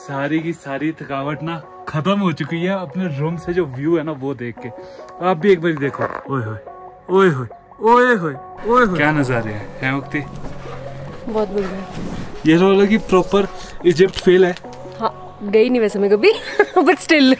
सारी की सारी थकावट ना खत्म हो चुकी है अपने रूम से जो व्यू है ना वो देख के। आप भी एक बार देखो। ओए होए ओए होए ओए होए ओए होए, क्या नजारे हैं मुक्ति। बहुत बढ़िया। ये तो लगी प्रॉपर इजिप्ट फील है। हाँ, गई नहीं वैसे मैं कभी but still.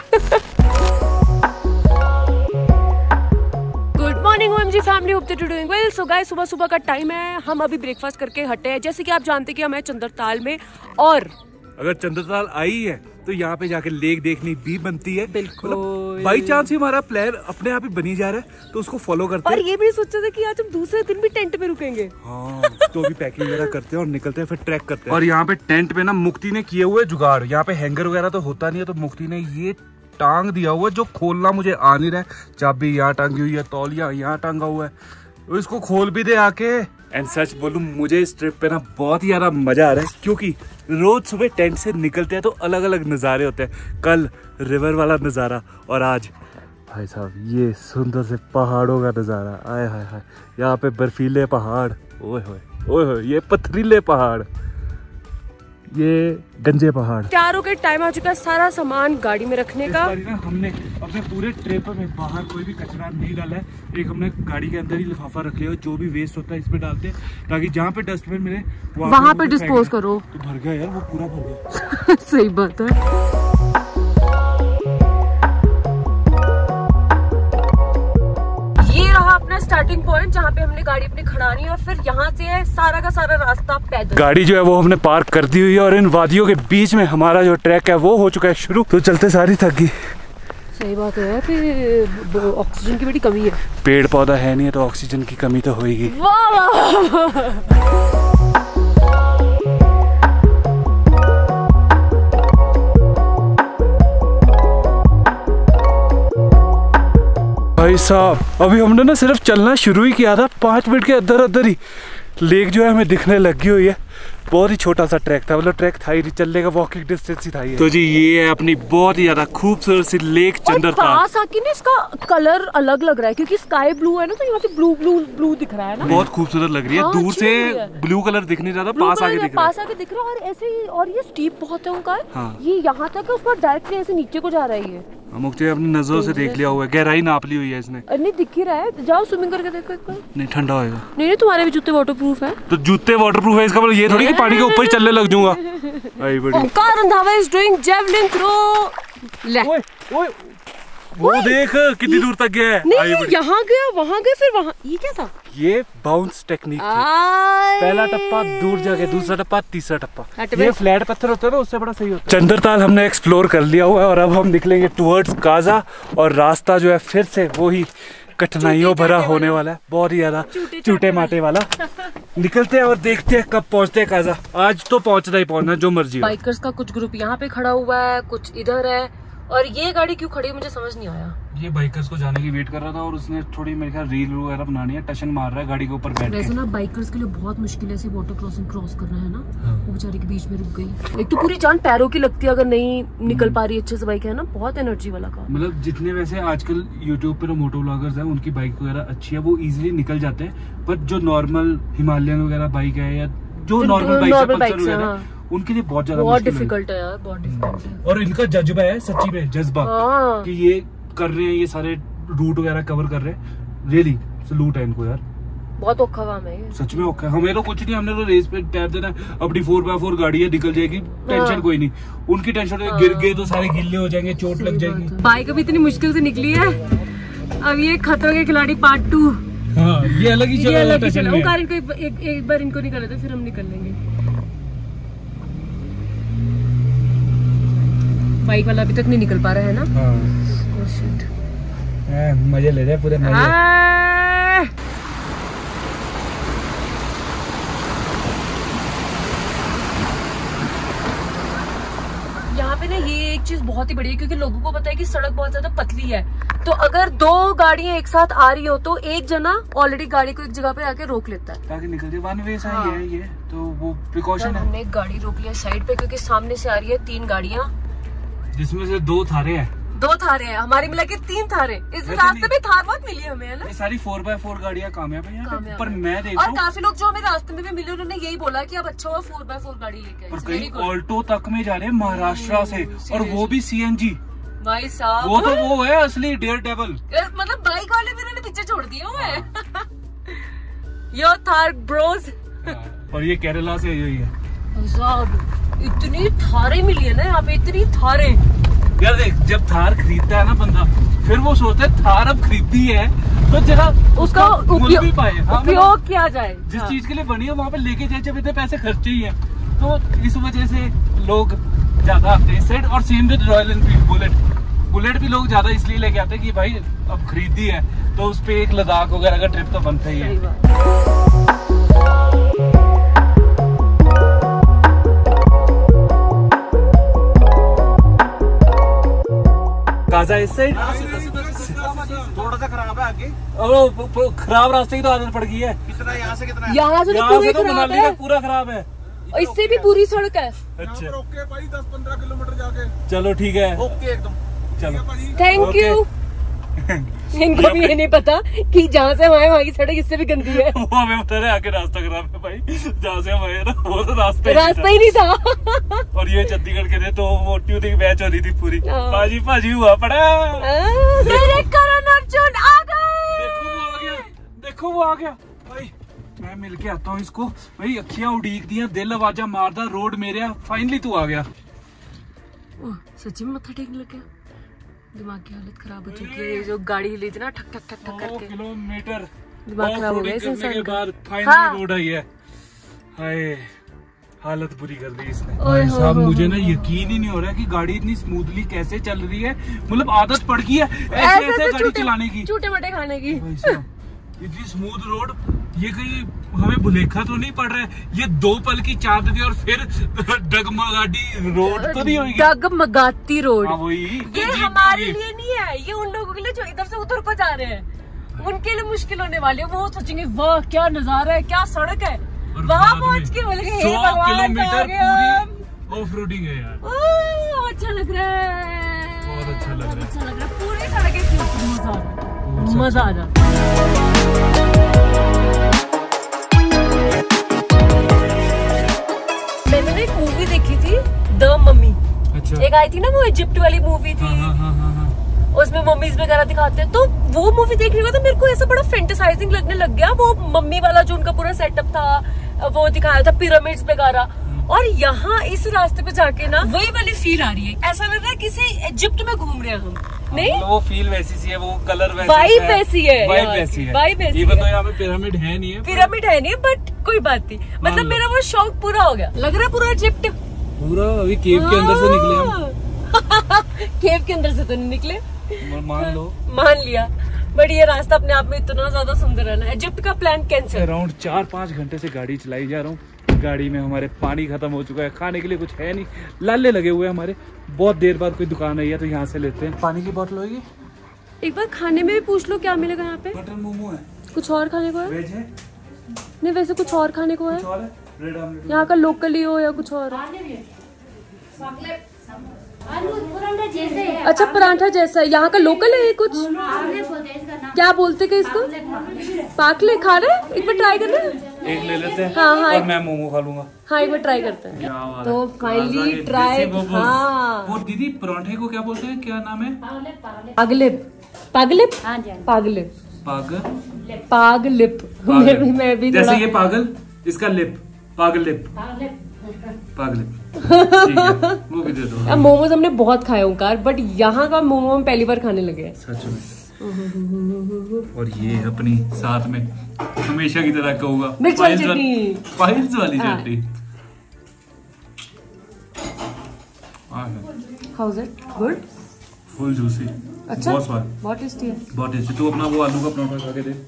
Good morning OMG family, hope that you doing well. So guys, सुबह सुबह का टाइम है, हम अभी ब्रेकफास्ट करके हटे हैं। जैसे कि आप जानते हैं कि हम हैं चंद्रताल में, और अगर चंद्रताल आई है तो यहाँ पे जाके लेक देखनी भी बनती है। बिल्कुल, बाई चांस ही हमारा प्लान अपने आप ही बनी जा रहा है तो उसको फॉलो करते हैं। और ये भी सोचा था कि आज हम दूसरे दिन भी टेंट में रुकेंगे। हाँ, तो भी पैकिंग वगैरह करते हैं और निकलते हैं, फिर ट्रैक करते हैं। और यहाँ पे टेंट पे ना मुक्ति ने किए हुए जुगाड़, यहाँ पे हैंगर वगैरह तो होता नहीं है, तो मुक्ति ने ये टांग दिया हुआ है जो खोलना मुझे आ नहीं रहा है। चाबी यहाँ टांगी हुई है, तौलिया यहाँ टांगा हुआ है, इसको खोल भी दे आके। एंड सच बोलूं, मुझे इस ट्रिप पे ना बहुत ही ज्यादा मजा आ रहा है, क्योंकि रोज सुबह टेंट से निकलते हैं तो अलग अलग नज़ारे होते हैं। कल रिवर वाला नज़ारा और आज भाई साहब ये सुंदर से पहाड़ों का नज़ारा। आए हाय हाय, यहाँ पे बर्फीले पहाड़, ओए होए ओए होए, ये पथरीले पहाड़, ये गंजे पहाड़। तैयारों के टाइम आ चुका है, सारा सामान गाड़ी में रखने का। ना हमने अपने पूरे ट्रिप में बाहर कोई भी कचरा नहीं डाला है। एक हमने गाड़ी के अंदर ही लिफाफा रख लिया, जो भी वेस्ट होता है इस पे डालते हैं, ताकि जहाँ पे डस्टबिन मिले वहाँ पे डिस्पोज करो। तो भर गया यार, वो पूरा भर गया। सही बात है। अपना स्टार्टिंग पॉइंट जहाँ पे हमने गाड़ी अपनी खड़ानी है, और फिर यहाँ से है सारा का सारा रास्ता पैदल। गाड़ी जो है वो हमने पार्क कर दी हुई है, और इन वादियों के बीच में हमारा जो ट्रैक है वो हो चुका है शुरू। तो चलते सारी थक गई। सही बात है, फिर ऑक्सीजन की बड़ी कमी है। पेड़ पौधा है नहीं है तो ऑक्सीजन की कमी तो होगी। भाई साहब, अभी हमने ना सिर्फ चलना शुरू ही किया था, 5 मिनट के अंदर अंदर ही लेक जो है हमें दिखने लगी हुई है। बहुत ही छोटा सा ट्रैक था, मतलब ट्रैक था ही नहीं, चलने का वॉकिंग डिस्टेंस ही था ये। तो जी ये है अपनी बहुत ही ज्यादा खूबसूरत सी लेक चंद्रताल। पास आके ना इसका कलर अलग लग रहा है, क्योंकि स्काई ब्लू है ना, तो यहाँ से ब्लू ब्लू ब्लू दिख रहा है ना। बहुत खूबसूरत लग रही है। हाँ, दूर से ब्लू कलर दिख नहीं रहा, पास आके दिख रहा है। और ऐसे ही, और ये स्टीप बहुत है उनका। हाँ। ये यहाँ तक है, उस पर डायरेक्टली ऐसे नीचे को जा रहा है। ये मुक्ति अपनी नजरों से देख लिया हुआ है, गहराई नाप ली हुई है इसने। नहीं दिख ही रहा है, जाओ स्विमिंग करके देखो एक बार। नहीं, ठंडा होएगा। नहीं, तुम्हारे भी जूते वाटरप्रूफ है। तो जूते वाटरप्रूफ है, इसका मतलब ये थोड़ी कि पानी के ऊपर ही चलने लग जाऊंगा। आई बड़ी Onkar Randhawa is doing javelin throw. ले ओए ओए, वो देख कितनी दूर तक गया है। नहीं, यहाँ गया, वहाँ गया, फिर वहाँ। ये क्या था? ये बाउंस टेक्निक थी। पहला टप्पा दूर जाके, दूसरा टप्पा, तीसरा टप्पा। ये फ्लैट पत्थर होता है ना, उससे बड़ा सही होता है। चंद्रताल हमने एक्सप्लोर कर लिया हुआ है, और अब हम निकलेंगे टुवर्ड्स गाजा, और रास्ता जो है फिर से वो ही कठिनाइयों भरा होने वाला है, बहुत ही ज्यादा चूटे माटे वाला। निकलते हैं और देखते हैं कब पहुंचते हैं गाजा। आज तो पहुंचना ही पहुंचना, जो मर्जी। बाइकर्स का कुछ ग्रुप यहाँ पे खड़ा हुआ है, कुछ इधर है, और ये गाड़ी क्यों खड़ी है मुझे समझ नहीं आया। ये बाइकर्स को जाने की वेट कर रहा था, और उसने थोड़ी मेरे ख्याल रील वगैरह बनानी है, टशन मार रहा है गाड़ी के ऊपर बैठ के। वैसे ना बाइकर्स के लिए बहुत मुश्किल है ऐसे वाटर क्रॉसिंग क्रॉस करना, है ना। हाँ। वो बेचारे के बीच में रुक गई। एक तो पूरी जान पैरों की लगती है अगर नहीं निकल पा रही अच्छे से बाइक, है ना। बहुत एनर्जी वाला काम। मतलब जितने वैसे आजकल यूट्यूब पे मोटो ब्लॉगर्स हैं, उनकी बाइक वगैरह अच्छी है, वो इजिली निकल जाते हैं। पर जो नॉर्मल हिमालयन वगैरह बाइक है, या जो नॉर्मल बाइक है, उनके लिए बहुत ज्यादा डिफिकल्ट है यार, बहुत डिफिकल्ट है। और इनका जज्बा है सच्ची में, जज्बा कि ये कर रहे हैं, ये सारे रूट वगैरह कवर कर रहे हैं। रियली सलूट है इनको यार, बहुत औखा काम है ये। सच में औखा है। हमें तो कुछ नहीं, हमने तो रेस पे टायर देना, अपनी 4x4 गाड़ी है, निकल जाएगी, टेंशन कोई नहीं। उनकी टेंशन है गिर गए तो सारे गिल्ले हो जाएंगे, चोट लग जाएगी। बाइक अभी इतनी मुश्किल से निकली है, अब ये खतरों के खिलाड़ी पार्ट 2। हाँ, ये अलग ही चला। एक बार इनको निकल लेते, फिर हम निकल लेंगे। बाइक वाला अभी तक नहीं निकल पा रहा है ना। हाँ। मजे ले रहे पूरे मजे। यहाँ पे ना ये एक चीज बहुत ही बड़ी है, क्योंकि लोगों को पता है कि सड़क बहुत ज्यादा पतली है, तो अगर 2 गाड़ियां एक साथ आ रही हो तो एक जना ऑलरेडी गाड़ी को एक जगह पे आके रोक लेता है, ताकि निकल जाए। वन वे सही है ये, तो वो प्रिकॉशन है। हमने एक गाड़ी रोक लिया साइड पे, क्योंकि सामने से आ रही है 3 गाड़ियां, जिसमें से 2 थारे हैं। 2 थार है, हमारी मिला के 3 थार है। इस रास्ते में थार बहुत मिली हमें, है ना? ये सारी 4x4 गाड़ियाँ कामयाब है यहाँ पे। पर मैं देख और काफी लोग जो हमें रास्ते में भी मिले उन्होंने यही बोला कि अब अच्छा हुआ 4x4 गाड़ी लेके आए। और कई ऑल्टो तक में जा रहे हैं महाराष्ट्र से, और वो भी CNG। भाई साहब वो तो वो है असली डेयर डेवल। मतलब बाइक वाले भी उन्होंने पीछे छोड़ दिए हुए हैं। Yo Thar bros. और ये केरला से यही है। इतनी थारे मिली है ना यहाँ पे, इतनी थारे। यार देख, जब थार खरीदता है ना बंदा, फिर वो सोचता है थार अब खरीदी है तो जरा उसका उपयोग पाए, उपयोग किया जाए। जिस चीज के लिए बनी है वहाँ पे लेके जाए, जब इतने पैसे खर्चे ही है, तो इस वजह से लोग ज्यादा आते हैं सेट। और same with Royal Enfield, bullet भी लोग ज्यादा इसलिए लेके आते हैं कि भाई अब खरीदी है तो उस पे एक लद्दाख वगैरह का ट्रिप तो बनता ही है। काजा इस साइड थोड़ा सा खराब है आगे, और खराब रास्ते की तो आदत पड़ गई है। कितना यहाँ से कितना है? यहाँ से तो मनाली का पूरा खराब है, इससे भी पूरी सड़क है। अच्छा ओके भाई, 10-15 किलोमीटर जाके। चलो ठीक है, ओके एकदम। चलो थैंक यू। इनको भी ये नहीं पता कि जहाँ से हम आए वहाँ की सड़क इससे भी गंदी है। वो हमें बता रहे आके रास्ता खराब है भाई, जहाँ से हम आए ना वो तो रास्ता ही नहीं था। और ये चंडीगढ़ के थे तो वो ट्यूनिंग मैच हो रही थी पूरी। भाजी हुआ पड़ा। मेरे करण अर्जुन आ गए। देखो वो आ गया भाई। मैं मिल के आता हूँ इसको भाई। अखियां उड़ीक दिया, दिल आवाजा मारदा, रोड मेरे फाइनली तू आ गया। सच्ची में मत्था टेकने लग गया। दिमाग की हालत खराब हो चुकी है। जो गाड़ी हिली थी ना ठक ठक ठक ठक करके, किलोमीटर दिमाग खराब हो गया इस इंसान के का। बाद फाइनली रोड आई है। हाय, हालत बुरी कर दी इसने भाई साहब। मुझे ना यकीन ही नहीं हो रहा है कि गाड़ी इतनी स्मूथली कैसे चल रही है। मतलब आदत पड़ गई है ऐसे गाड़ी चलाने की, चूटे मटे खाने की। भाई साहब इतनी स्मूथ रोड, ये कहीं हमें भुलेखा तो नहीं पड़ रहा है? ये 2 पल की चादरी और फिर डगमगाती रोड तो नहीं होगी? डगमगाती रोड। हाँ वही। ये हमारे लिए नहीं है, ये उन लोगों के लिए जो इधर से उधर को जा रहे हैं, उनके लिए मुश्किल होने वाली है। वो सोचेंगे वाह क्या नजारा है, क्या सड़क है। वहाँ पहुँच के बोलेंगे 100 किलोमीटर पूरी ऑफ रोडिंग है यार। अच्छा लग रहा है, बहुत अच्छा लग रहा है। अच्छा लग रहा है। पूरी सड़क ऐसी मजा आ जाता है। मैंने ना एक मूवी देखी थी द मम्मी। अच्छा। एक आई थी ना वो इजिप्ट वाली मूवी थी। हाँ। उसमें मम्मीज वगैरह दिखाते हैं, तो वो मूवी देखने के बाद मेरे को ऐसा बड़ा फैंटेसाइजिंग लगने लग गया। वो मम्मी वाला जो उनका पूरा सेटअप था वो दिखाया था, पिरामिड्स वगैरह। और यहाँ इस रास्ते पे जाके ना वही वाली फील आ रही है। ऐसा लग रहा है किसी इजिप्ट में घूम रहे हैं हम। नहीं वो फील वैसी सी है, वो कलर वैसा वाइब वैसी है, वाइब वैसी है। वाइब वैसी इवन तो यहाँ पे पिरामिड है नहीं है, पिरामिड है नहीं, बट कोई बात नहीं। मतलब मेरा वो शौक पूरा हो गया। लग रहा है पूरा इजिप्ट पूरा। अभी केव के अंदर से निकले हम। केव के अंदर से तो नहीं निकले, मान लो, मान लिया। बट ये रास्ता अपने आप में इतना ज्यादा सुंदर है ना। इजिप्ट का प्लान कैंसिल। अराउंड 4-5 घंटे से गाड़ी चलाई जा रहा हूँ। गाड़ी में हमारे पानी खत्म हो चुका है, खाने के लिए कुछ है नहीं, लाले लगे हुए हमारे। बहुत देर बाद कोई दुकान आई है तो यहाँ से लेते हैं। पानी की बोतल होगी। एक बार खाने में भी पूछ लो क्या मिलेगा यहाँ पे। बटर मोमो है। कुछ और खाने को है? वेज है? नहीं वैसे कुछ और खाने को है? कुछ और है? ब्रेड ऑमलेट यहाँ का लोकली हो या कुछ और? अच्छा पराठा जैसा। यहाँ का लोकल है ये कुछ? क्या बोलते हैं इसको? पाकले खा रहे? एक बार ट्राई करना। एक ले लेते हैं। हाँ। और मैं मोमो खा लूंगा। हाँ एक बार ट्राई करते हैं। तो फाइनली ट्राई। हाँ वो दीदी पराठे को क्या बोलते हैं, क्या नाम है? पागलिप। पागलिप? पागलिप। पागलिप। मैं भी जैसे ये पागल, इसका लिप पागलिप। वो भी दे दो। मोमोज हमने बहुत खाए ओंकार, बट यहाँ का मोमो हम पहली बार खाने लगे। सच में। और ये अपनी साथ में हमेशा की तरह कहूँगा पाइल्स वाली चटनी। How is it? Good? Full juicy. अच्छा बहुत स्वाद, बहुत टेस्टी है। बहुत टेस्टी। तू अपना वो आलू का पराठा खा के दे।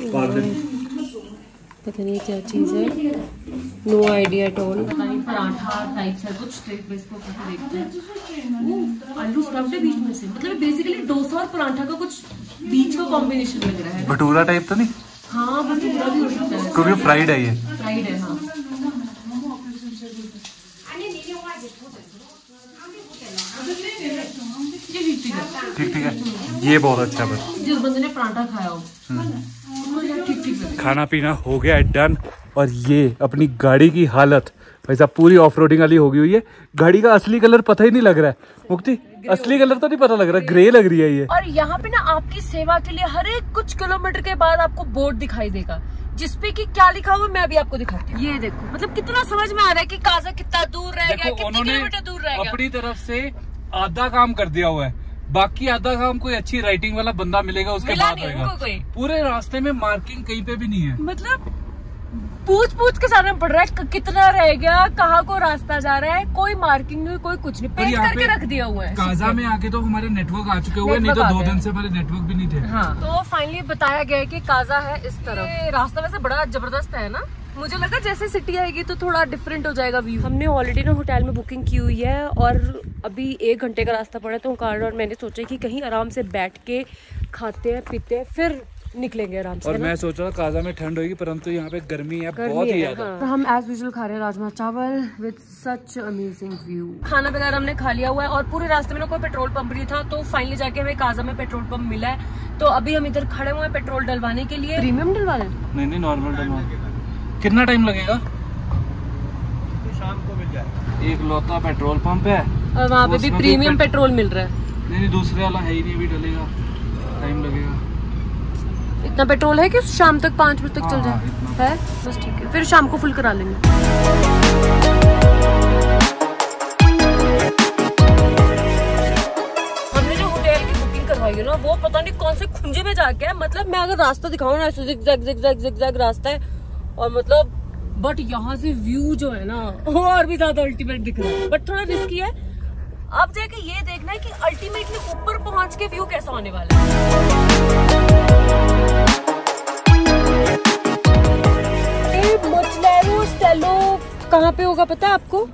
पता नहीं क्या चीज है, नो आइडिया एट ऑल। पता नहीं पराठा टाइप है कुछ। इसको देखते हैं। आलू स्टफ्ड है बीच में से, मतलब बेसिकली डोसा और पराठा का कुछ बीच का कॉम्बिनेशन लग रहा है। भटूरा टाइप तो नहीं? हाँ भटूरा भी हो सकता है, क्योंकि फ्राइड है ये। फ्राइड है हाँ। ठीक है, ये बहुत अच्छा है। जिस बंदे ने पराठा खाया हो ठीक खाना पीना हो गया डन। और ये अपनी गाड़ी की हालत भाई साहब पूरी ऑफ रोडिंग वाली हो गई हुई है। गाड़ी का असली कलर पता ही नहीं लग रहा है। मुक्ति असली कलर तो नहीं पता लग रहा, ग्रे लग रही है ये। और यहाँ पे ना आपकी सेवा के लिए हर एक कुछ किलोमीटर के बाद आपको बोर्ड दिखाई देगा जिसपे कि क्या लिखा हुआ मैं अभी आपको दिखाती हूँ। ये देखो, मतलब कितना समझ में आ रहा है कि काजा कितना दूर रह गया, कितने किलोमीटर दूर रह गया। अपनी तरफ से आधा काम कर दिया हुआ है, बाकी आधा काम कोई अच्छी राइटिंग वाला बंदा मिलेगा उसके बाद होगा। पूरे रास्ते में मार्किंग कहीं पे भी नहीं है, मतलब पूछ के जाना पड़ रहा है कितना रह गया, कहाँ को रास्ता जा रहा है, कोई मार्किंग नहीं, कोई कुछ नहीं, पेंट करके रख दिया हुआ है। काजा में आके तो हमारे नेटवर्क आ चुके हुए, नहीं तो 2 दिन से हमारे नेटवर्क भी नहीं थे। हाँ। तो फाइनली बताया गया है कि काजा है इस तरफ। रास्ता वैसे बड़ा जबरदस्त है ना, मुझे लगा जैसे सिटी आएगी तो थोड़ा डिफरेंट हो जाएगा व्यू। हमने ऑलरेडी ना होटल में बुकिंग की हुई है और अभी 1 घंटे का रास्ता पड़ा, तो कारण और मैंने सोचा कि कहीं आराम से बैठ के खाते हैं पीते हैं फिर निकलेंगे आराम से। और मैं सोच रहा था काजा में ठंड होगी, परंतु यहाँ पे गर्मी है बहुत ही ज्यादा। हाँ। हम एज यूजुअल खा रहे हैं राजमा चावल विद सच अमेजिंग व्यू। खाना वगैरह हमने खा लिया हुआ है और पूरे रास्ते में ना कोई पेट्रोल पंप नहीं था, तो फाइनली जाके हमें काजा में पेट्रोल पंप मिला है। तो अभी हम इधर खड़े हुए हैं पेट्रोल डलवाने के लिए। प्रीमियम डलवाना है? नहीं नॉर्मल डलवाना। कितना टाइम लगेगा? शाम को मिल जाएगा। एक लौता पेट्रोल पंप है और वहाँ पे भी प्रीमियम पेट्रोल मिल रहा है। नहीं दूसरे वाला है ही नहीं, अभी डलेगा, टाइम लगेगा। इतना पेट्रोल है कि शाम तक 5 बजे तक चल जाए है? बस ठीक है, फिर शाम को फुल करा लेंगे। हमने जो होटल की बुकिंग करवाई है ना, वो पता नहीं कौन से खुंजे में जाके है। मतलब मैं अगर रास्ता दिखाऊं ना, ऐसे जिगजैग रास्ता है और मतलब बट यहाँ से व्यू जो है ना वो और भी ज्यादा अल्टीमेट दिख रहा है, बट थोड़ा रिस्की है। अब जाके ये देखना है कि अल्टीमेटली ऊपर पहुंच के व्यू कैसा होने वाला है। मोचलेरो स्टेलो कहाँ पे होगा पता है आपको?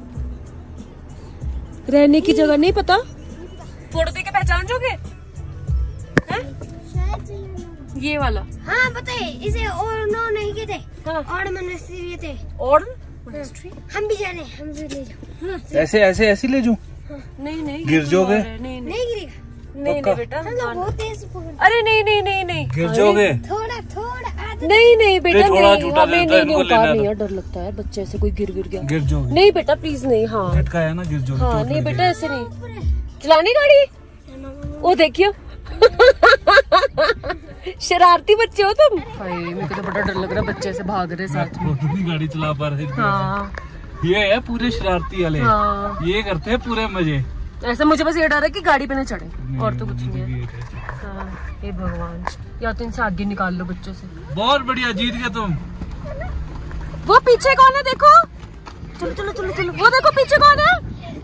रहने की जगह नहीं पता? फोटो देख के पहचान जोगे? ये वाला? हाँ पता है, इसे और नो नहीं कहते। हाँ। और मोनेस्ट्री कहते। और हम भी जा रहे हैं, हम भी ले जाओ। ऐसे ले जाऊं? नहीं गिर जाओगे? नहीं गिरेगा। नहीं बेटा, हम लोग बहुत तेज पकड़। अरे नहीं गिर जाओगे? थोड़ा नहीं बेटा, थोड़ा नहीं झूठा हमें देता है, नहीं इनको उतार लेना नहीं है, डर लगता है बच्चे से कोई गिर गया। गिर जाओगे? नहीं बेटा प्लीज नहीं। हाँ झटका है ना, गिर जाओगे। हाँ नहीं बेटा ऐसे नहीं चलानी गाड़ी। ओ देखियो शरारती बच्चे हो तुम। भाई मेरे को तो बड़ा डर लग रहा है, बच्चे से भाग रहे साथ में। गाड़ी चला पा रहे। हाँ ये है पूरे शरारती वाले। हाँ। ये करते हैं पूरे मजे। ऐसे मुझे बस ये डर है कि गाड़ी पे न चढ़े और तो कुछ नहीं है। हाँ, हे भगवान, या तो इनसे आगे निकाल लो बच्चों से। बहुत बढ़िया, जीत गए तुम। वो पीछे कौन है देखो? चलो वो देखो पीछे कौन है।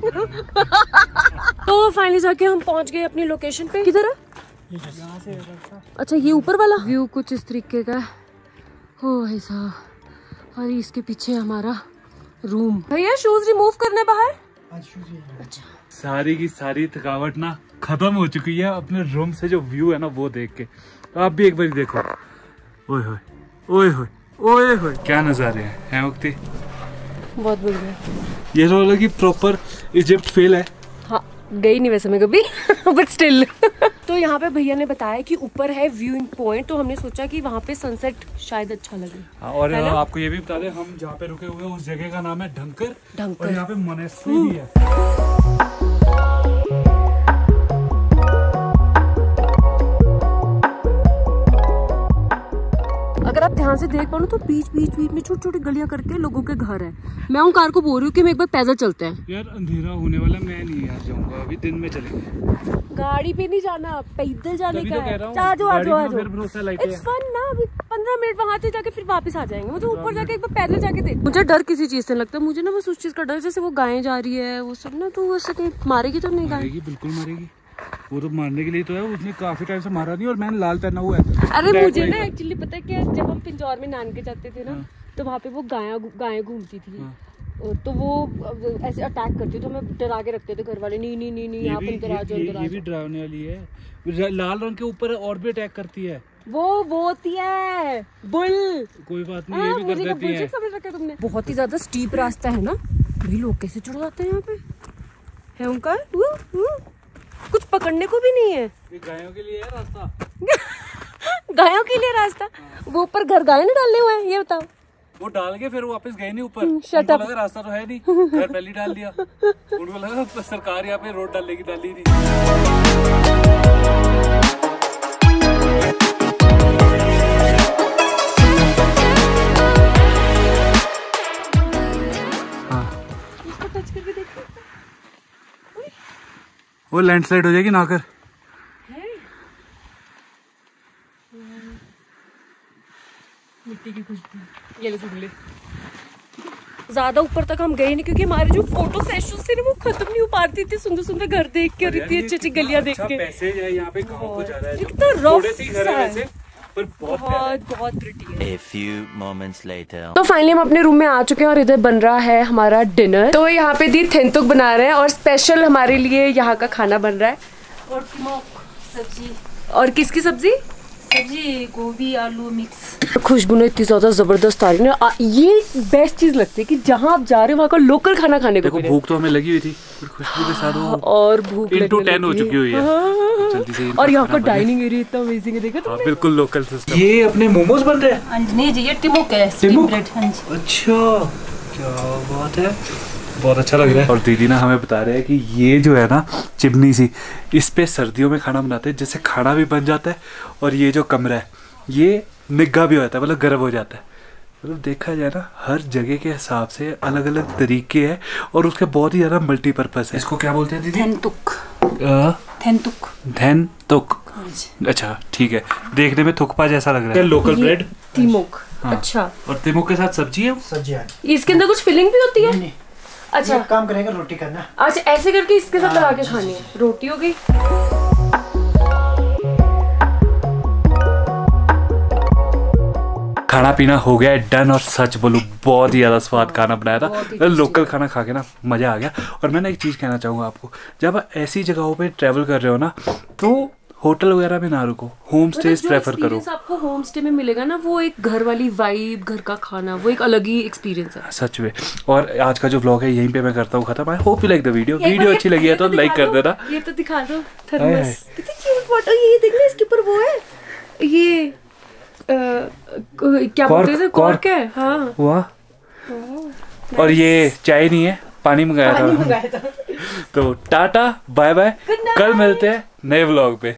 तो फाइनली जाके हम पहुंच गए अपनी लोकेशन पे। किधर है? अच्छा ये ऊपर वाला व्यू कुछ इस तरीके का है। हो भाई साहब, और इसके पीछे हमारा रूम। भैया शूज रिमूव करने बाहर। अच्छा सारी की सारी थकावट ना खत्म हो चुकी है अपने रूम से, जो व्यू है ना वो देख के। तो आप भी एक बार देखो। ओए होए ओए होए ओए होए, क्या नजारे हैं मुक्ति। बहुत बढ़िया। ये तो लगी प्रॉपर इजिप्ट फील है। हाँ गई नहीं वैसे मैं कभी बट स्टिल। तो यहाँ पे भैया ने बताया कि ऊपर है व्यूइंग पॉइंट, तो हमने सोचा कि वहाँ पे सनसेट शायद अच्छा लगे। और आपको ये भी बता दें, हम जहाँ पे रुके हुए उस जगह का नाम है ढंकर। और यहाँ पे मोनेस्ट्री भी है। अगर आप ध्यान से देख पाओ ना, तो बीच में छोटी छोटी गलियां करके लोगों के घर है। मैं उन कार को बोल रही हूँ कि हम एक बार पैदल चलते हैं। यार अंधेरा होने वाला, मैं नहीं यार जाऊंगा, अभी दिन में चलेंगे। गाड़ी पे नहीं जाना, पैदल जाने का है। आजो इट्स फन ना। अभी 15 मिनट वहाँ से जाके फिर वापस आ जाएंगे। मुझे ऊपर जाके एक बार पैदल जाके देख। मुझे डर किसी चीज से लगता है, मुझे ना बस उस चीज का डर, जैसे वो गायें जा रही है वो सब ना, तो वैसे कहीं मारेगी तो नहीं? गाय बिल्कुल मारेगी, वो तो मारने के लिए तो है। उसने काफी टाइम से मारा नहीं, और मैंने लाल पहना हुआ है। अरे मुझे ना एक्चुअली पता है क्या, जब हम पिंजौर में नान के जाते थे ना, तो वहाँ पे वो गायें घूमती थी। तो वो ऐसे अटैक करती, तो हमें डरा के रखते थे घर वाले। नहीं आप अंदर आ जाओ। ये भी डरावने वाली है। लाल रंग के ऊपर और भी अटैक करती है। वो होती है बुल। कोई बात नहीं, ये भी कर देती है। समझ रखा तुमने? बहुत ही ज्यादा स्टीप रास्ता है ना भाई, लोग कैसे चढ़ जाते हैं यहाँ पे। है उनका कुछ पकड़ने को भी नहीं है। ये गायों के लिए है रास्ता। गायों के लिए रास्ता? वो ऊपर घर गाय ने डाले हुए हैं, ये बताओ। वो डाल के फिर वापस गए नहीं ऊपर। shut उनको up। लगा रास्ता तो है नहीं, घर पहले डाल दिया। उनको लगा सरकार यहाँ पे रोड डालेगी, डाली नहीं। वो लैंडस्लाइड हो जाएगी ना कर। मिट्टी की खुशबू, ये ले सुन ले। ज्यादा ऊपर तक हम गए नहीं क्योंकि हमारे जो फोटो सेशन थे ना वो खत्म नहीं हो पाती थी, सुंदर सुंदर घर देख के और इतनी अच्छी अच्छी गलियां देख के। पैसे है यहाँ पे गाँव को जा रहा है, कितना थोड़े से घर है वैसे, पर बहुत प्रिटी है। A few moments later. तो फाइनली हम अपने रूम में आ चुके हैं और इधर बन रहा है हमारा डिनर। तो यहाँ पे दी थेंतुक बना रहे हैं और स्पेशल हमारे लिए यहाँ का खाना बन रहा है। और टिमोक सब्जी, और किसकी सब्जी? सब्जी गोभी आलू मिक्स। खुशबू ने इतनी ज्यादा जबरदस्त आ रही है। ये बेस्ट चीज लगती है कि जहाँ आप जा रहे हो वहाँ का लोकल खाना खाने को मिले। भूख तो हमें लगी हुई थी, पर खुशबू के साथ वो और भूख into 10 हो चुकी हुई है। हाँ। जल्दी से और यहाँ का डाइनिंग एरिया इतना अमेजिंग है, देखा तुमने? बिल्कुल लोकल सिस्टम। ये अपने मोमोज बन रहे हैं। हाँ जी, नहीं जी ये टिमोक है, स्टीम ब्रेड। हाँ जी। अच्छा, क्या बात है, बहुत अच्छा लग रहा है। और दीदी ना हमें बता रहे हैं कि ये जो है ना चिमनी सी, इस पे सर्दियों में खाना बनाते हैं, जिससे खाना भी बन जाता है और ये जो कमरा है ये निग्गा भी होता है, मतलब गर्म हो जाता है। मतलब देखा जाए ना हर जगह के हिसाब से अलग अलग तरीके हैं और उसके बहुत ही ज़्यादा मल्टीपर्पज़ है। इसको क्या बोलते हैं दीदी? थेंतुक। थेंतुक। थेंतुक। अच्छा ठीक है, देखने में थुकपा जैसा लग रहा है। लोकल ब्रेड टिमोक। हाँ। अच्छा, और तिमुक के साथ सब्जी है। सब्जी है। इसके अंदर कुछ फिलिंग भी होती है? नहीं, अच्छा, काम करेगा रोटी करना। अच्छा ऐसे करके इसके साथ लगा के खानी है। रोटी हो गई। खाना पीना हो गया डन और सच बोलूं बहुत ही ज़्यादा स्वाद खाना बनाया था। लोकल खाना खा के ना मज़ा आ गया। और मैं ना एक चीज़ कहना चाहूँगा आपको, जब आप ऐसी जगहों पे ट्रैवल कर रहे हो ना तो होटल वगैरह में ना रुको, होम स्टे प्रेफर करो। आपको होम स्टे में मिलेगा ना वो एक घर वाली वाइब, घर का खाना, वो एक अलग ही एक्सपीरियंस है सच में। और आज का जो व्लॉग है यहीं पे मैं करता हूँ खत्म। I hope you like the video अच्छी लगी है तो लाइक कर देना। ये तो दिखा दो थर्मस, कितनी क्यूट फोटो। ये देख ले, इसके ऊपर वो है, ये क्या बोलते हैं, कॉर्क है। हाँ वाह। और ये चाय नहीं है, पानी मंगाया था। तो टाटा बाय बाय, कल मिलते हैं नए व्लॉग पे।